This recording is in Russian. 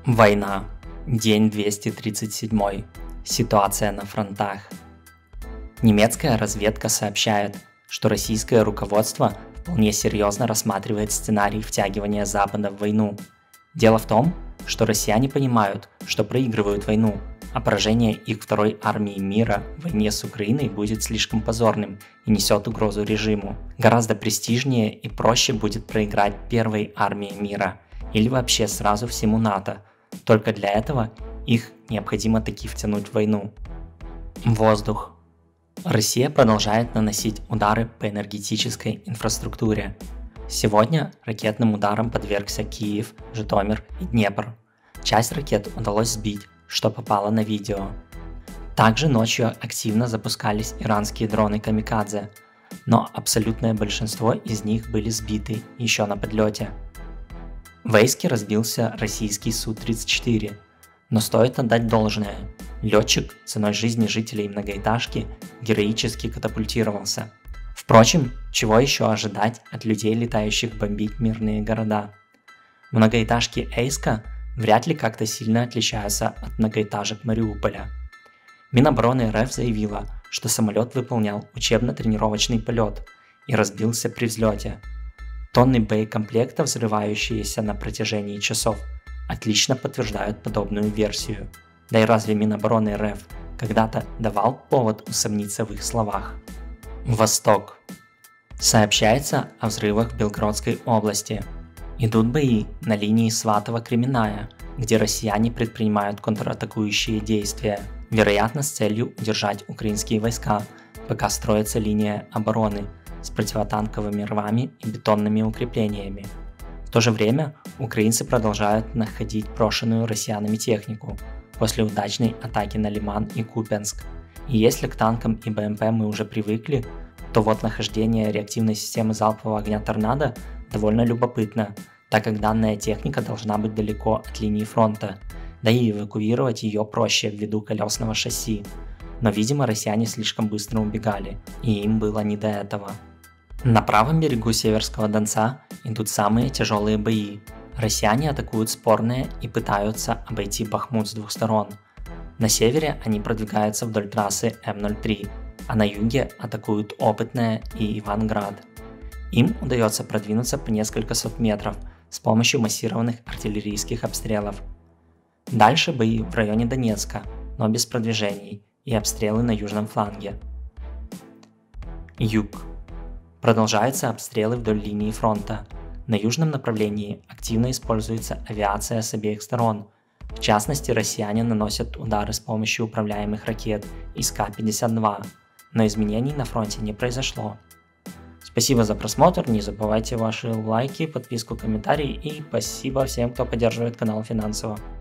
Война. День 237. Ситуация на фронтах. Немецкая разведка сообщает, что российское руководство вполне серьезно рассматривает сценарий втягивания Запада в войну. Дело в том, что россияне понимают, что проигрывают войну, а поражение их второй армии мира в войне с Украиной будет слишком позорным и несет угрозу режиму. Гораздо престижнее и проще будет проиграть первой армии мира или вообще сразу всему НАТО. Только для этого их необходимо таки втянуть в войну. Воздух. Россия продолжает наносить удары по энергетической инфраструктуре. Сегодня ракетным ударам подвергся Киев, Житомир и Днепр. Часть ракет удалось сбить, что попало на видео. Также ночью активно запускались иранские дроны «Камикадзе», но абсолютное большинство из них были сбиты еще на подлете. В Эйске разбился российский Су-34, но стоит отдать должное. Летчик ценой жизни жителей многоэтажки героически катапультировался. Впрочем, чего еще ожидать от людей, летающих бомбить мирные города? Многоэтажки Эйска вряд ли как-то сильно отличаются от многоэтажек Мариуполя. Минобороны РФ заявила, что самолет выполнял учебно-тренировочный полет и разбился при взлете. Тонны боекомплекта, взрывающиеся на протяжении часов, отлично подтверждают подобную версию. Да и разве Минобороны РФ когда-то давал повод усомниться в их словах? Восток. Сообщается о взрывах в Белгородской области. Идут бои на линии Сватово-Кременная, где россияне предпринимают контратакующие действия, вероятно с целью удержать украинские войска, пока строится линия обороны с противотанковыми рвами и бетонными укреплениями. В то же время украинцы продолжают находить брошенную россиянами технику после удачной атаки на Лиман и Купянск. И если к танкам и БМП мы уже привыкли, то вот нахождение реактивной системы залпового огня «Торнадо» довольно любопытно, так как данная техника должна быть далеко от линии фронта, да и эвакуировать ее проще ввиду колесного шасси. Но, видимо, россияне слишком быстро убегали, и им было не до этого. На правом берегу Северского Донца идут самые тяжелые бои. Россияне атакуют Спорное и пытаются обойти Бахмут с двух сторон. На севере они продвигаются вдоль трассы М-03, а на юге атакуют Опытное и Иванград. Им удается продвинуться по несколько сот метров с помощью массированных артиллерийских обстрелов. Дальше бои в районе Донецка, но без продвижений, и обстрелы на южном фланге. Юг. Продолжаются обстрелы вдоль линии фронта. На южном направлении активно используется авиация с обеих сторон. В частности, россияне наносят удары с помощью управляемых ракет ИС-52, но изменений на фронте не произошло. Спасибо за просмотр, не забывайте ваши лайки, подписку, комментарии и спасибо всем, кто поддерживает канал финансово.